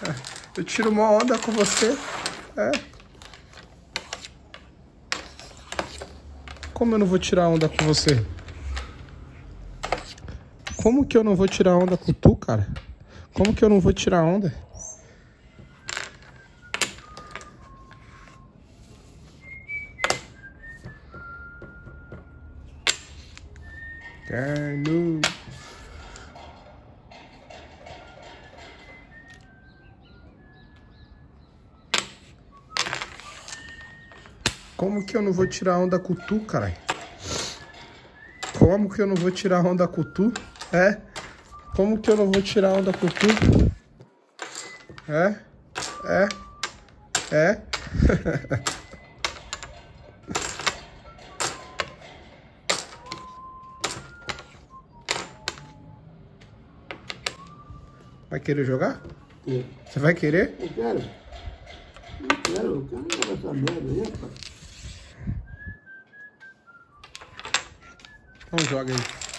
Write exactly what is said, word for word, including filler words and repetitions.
Eu tiro uma onda com você. É. Como eu não vou tirar onda com você? Como que eu não vou tirar onda com tu, cara? Como que eu não vou tirar onda? Carno. Como que eu não vou tirar onda com tu, caralho? Como que eu não vou tirar onda com tu? É? Como que eu não vou tirar onda com tu? É? É? É? Vai querer jogar? É. Você vai querer? Eu quero. Eu quero, eu quero jogar essa merda aí, rapaz. Então joga aí.